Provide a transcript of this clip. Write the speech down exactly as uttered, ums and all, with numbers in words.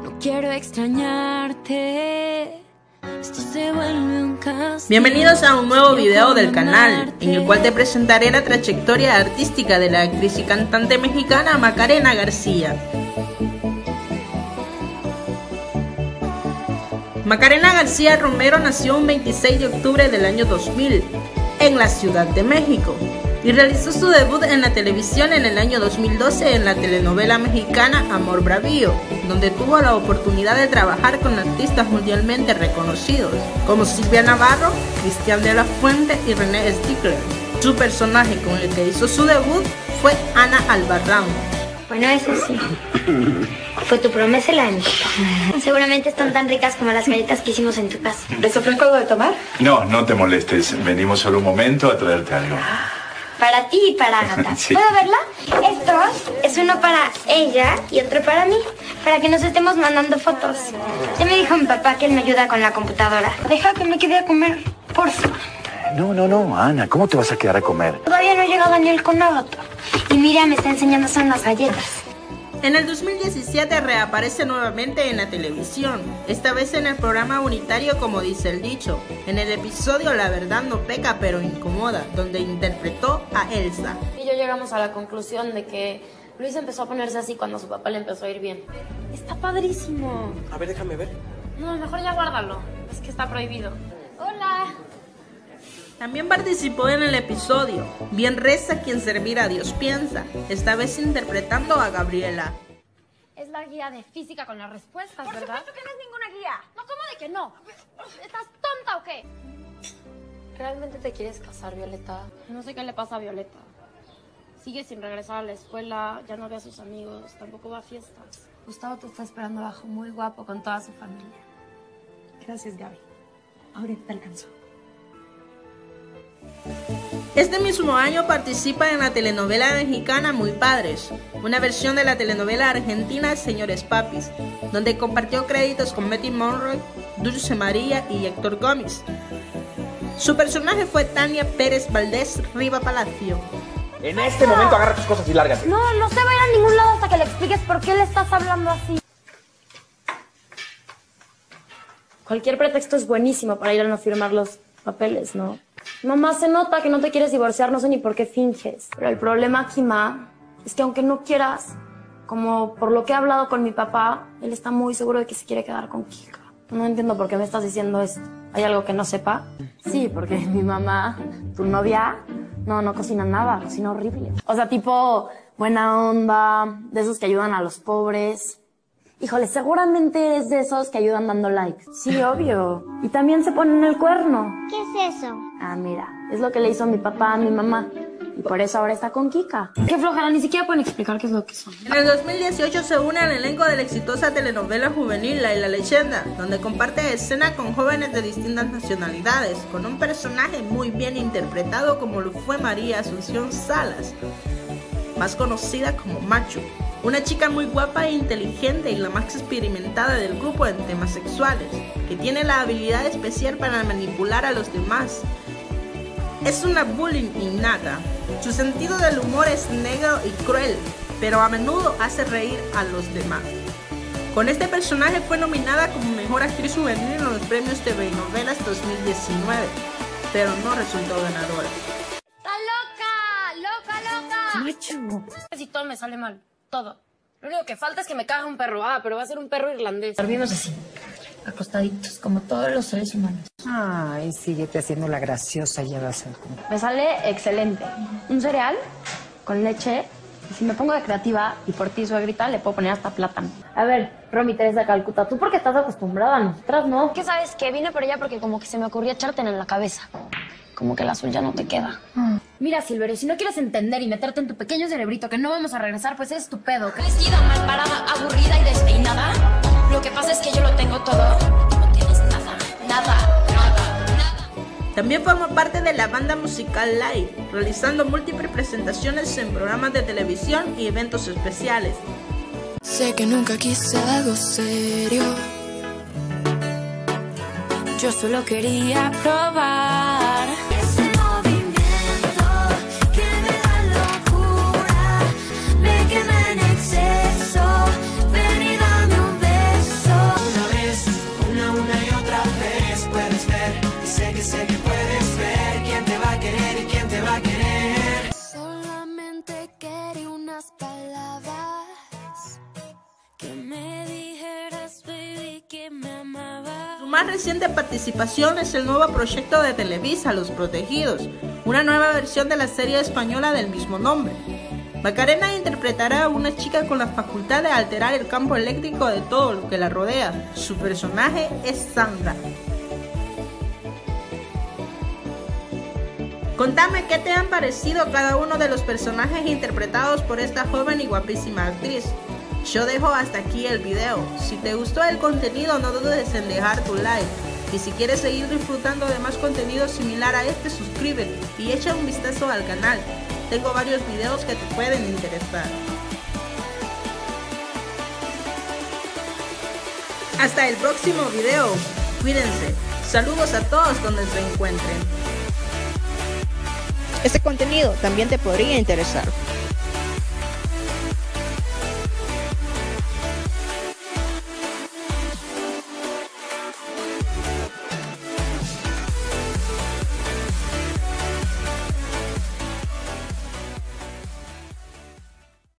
No quiero extrañarte. Esto se vuelve un castigo. Bienvenidos a un nuevo video del canal, en el cual te presentaré la trayectoria artística de la actriz y cantante mexicana Macarena García. Macarena García Romero nació un veintiséis de octubre del año dos mil en la Ciudad de México y realizó su debut en la televisión en el año dos mil doce en la telenovela mexicana Amor Bravío, donde tuvo la oportunidad de trabajar con artistas mundialmente reconocidos como Silvia Navarro, Cristian de la Fuente y René Stickler. Su personaje con el que hizo su debut fue Ana Albarrán. Bueno, eso sí, fue tu promesa la de mi papá. Seguramente están tan ricas como las galletas que hicimos en tu casa. ¿Les ofrezco algo de tomar? No, no te molestes. Venimos solo un momento a traerte algo. Para ti y para Agatha. Sí. ¿Puedo verla? Esto es uno para ella y otro para mí, para que nos estemos mandando fotos. Ya me dijo mi papá que él me ayuda con la computadora. Deja que me quede a comer, porfa. No, no, no, Ana. ¿Cómo te vas a quedar a comer? Todavía no llega Daniel con Agatha. Y Miriam me está enseñando a hacer unas galletas. En el dos mil diecisiete reaparece nuevamente en la televisión, esta vez en el programa unitario Como dice el dicho, en el episodio La verdad no peca pero incomoda, donde interpretó a Elsa. Y yo llegamos a la conclusión de que Luis empezó a ponerse así cuando a su papá le empezó a ir bien. Está padrísimo. A ver, déjame ver. No, mejor ya guárdalo, es que está prohibido. Hola. También participó en el episodio Bien reza quien servir a Dios piensa, esta vez interpretando a Gabriela. Es la guía de física con las respuestas, Por ¿verdad? supuesto que no es ninguna guía. No, ¿cómo de que no? ¿Estás tonta o qué? ¿Realmente te quieres casar, Violeta? No sé qué le pasa a Violeta. Sigue sin regresar a la escuela, ya no ve a sus amigos, tampoco va a fiestas. Gustavo te está esperando abajo, muy guapo, con toda su familia. Gracias, Gaby. Ahorita te alcanzó. Este mismo año participa en la telenovela mexicana Muy Padres, una versión de la telenovela argentina Señores Papis, donde compartió créditos con Betty Monroe, Dulce María y Héctor Gómez. Su personaje fue Tania Pérez Valdés Riva Palacio. En este momento agarra tus cosas y lárgate. No, no se va a ir a ningún lado hasta que le expliques por qué le estás hablando así. Cualquier pretexto es buenísimo para ir a no firmar los papeles, ¿no? Mamá, se nota que no te quieres divorciar, no sé ni por qué finges. Pero el problema aquí, Ma, es que aunque no quieras, como por lo que he hablado con mi papá, él está muy seguro de que se quiere quedar con Kika. No entiendo por qué me estás diciendo esto. ¿Hay algo que no sepa? Sí, porque mi mamá, tu novia, no, no cocina nada, cocina horrible. O sea, tipo buena onda, de esos que ayudan a los pobres. Híjole, seguramente es de esos que ayudan dando likes. Sí, obvio. Y también se ponen el cuerno. ¿Qué es eso? Ah, mira, es lo que le hizo mi papá a mi mamá. Y por eso ahora está con Kika. Qué flojera, ni siquiera pueden explicar qué es lo que son. En el dos mil dieciocho se une al elenco de la exitosa telenovela juvenil La y la Leyenda, donde comparte escena con jóvenes de distintas nacionalidades, con un personaje muy bien interpretado como lo fue María Asunción Salas, más conocida como Macho. Una chica muy guapa e inteligente y la más experimentada del grupo en temas sexuales, que tiene la habilidad especial para manipular a los demás. Es una bullying innata. Su sentido del humor es negro y cruel, pero a menudo hace reír a los demás. Con este personaje fue nominada como Mejor Actriz Juvenil en los premios T V Novelas dos mil diecinueve, pero no resultó ganadora. ¡Está loca! ¡Loca, loca! Macho. Si todo me sale mal. Todo. Lo único que falta es que me cague un perro. Ah, pero va a ser un perro irlandés. Dormimos así, acostaditos, como todos los seres humanos. Ay, síguete haciendo la graciosa, ya vas a comer. Me sale excelente. Un cereal con leche. Y si me pongo de creativa y por ti, suegrita, le puedo poner hasta plátano. A ver, Romy Teresa Calcuta, ¿tú por qué estás acostumbrada? Nosotras no. ¿Qué sabes? Que vine por allá porque como que se me ocurrió echarte en la cabeza. Como que el azul ya no te queda. Mm. Mira, Silverio, si no quieres entender y meterte en tu pequeño cerebrito que no vamos a regresar, pues es tu pedo. Vestida, mal parada, aburrida y despeinada. Lo que pasa es que yo lo tengo todo. No tienes nada, nada, nada, nada. También formó parte de la banda musical Live, realizando múltiples presentaciones en programas de televisión y eventos especiales. Sé que nunca quise algo serio. Yo solo quería probar ese movimiento que me da locura, me quema en exceso. Ven y dame un beso. Su más reciente participación es el nuevo proyecto de Televisa, Los Protegidos, una nueva versión de la serie española del mismo nombre. Macarena interpretará a una chica con la facultad de alterar el campo eléctrico de todo lo que la rodea. Su personaje es Sandra. Contame qué te han parecido cada uno de los personajes interpretados por esta joven y guapísima actriz. Yo dejo hasta aquí el video. Si te gustó el contenido, no dudes en dejar tu like. Y si quieres seguir disfrutando de más contenido similar a este, suscríbete y echa un vistazo al canal. Tengo varios videos que te pueden interesar. Hasta el próximo video. Cuídense. Saludos a todos donde se encuentren. Este contenido también te podría interesar.